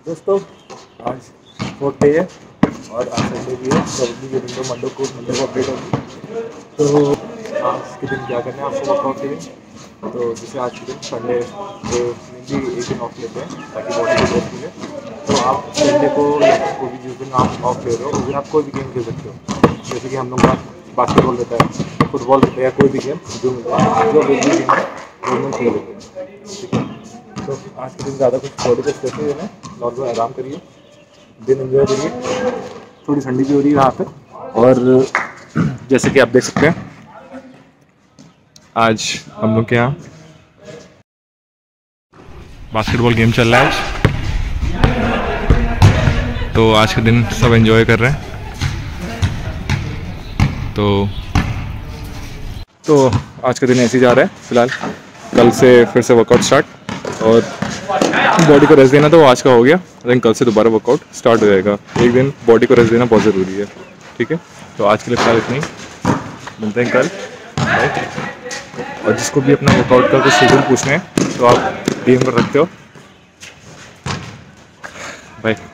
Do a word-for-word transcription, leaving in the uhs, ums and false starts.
दोस्तों आज fourth day है और आज संडे भी है, प्रॉब्लली ये विंडो मंडे को मंडे को अपडेट होगी। तो आज के दिन क्या करना है आपको वर्कआउट के दिन। तो जैसे आज के दिन संडे तो मेनली एक दिन ऑफ लेते हैं ताकि बॉडी को रेस्ट मिले। तो आप संडे को या कोई भी जिस दिन आप ऑफ ले रहे हो उस दिन आप कोई भी गेम खेल सकते हो। जैसे कि हम लोग का बास्केटबॉल रहता है, फुटबॉल रहता है या कोई भी गेम जो मिलता है, जो अवेलेबल गेम है वो हम लोग खेल लेते हैं। ठीक है, तो आज के दिन ज़्यादा कुछ बॉडी को स्ट्रेस नहीं देना, नॉर्मल आराम करिए, दिन एंजॉय करिए। थोड़ी ठंडी भी हो रही है यहाँ पे और जैसे कि आप देख सकते हैं आज हम लोग के यहाँ बास्केटबॉल गेम चल रहा है आज। तो आज के दिन सब एंजॉय कर रहे हैं। तो तो आज का दिन ऐसे ही जा रहा है फिलहाल। कल से फिर से वर्कआउट स्टार्ट और बॉडी को रेस्ट देना तो आज का हो गया। लेकिन कल से दोबारा वर्कआउट स्टार्ट हो जाएगा। एक दिन बॉडी को रेस्ट देना बहुत ज़रूरी है। ठीक है, तो आज के लिए फिलहाल इतना ही, मिलते हैं कल। और जिसको भी अपना वर्कआउट का कुछ शेड्यूल पूछना है तो आप डी एम कर सकते हो। बाय।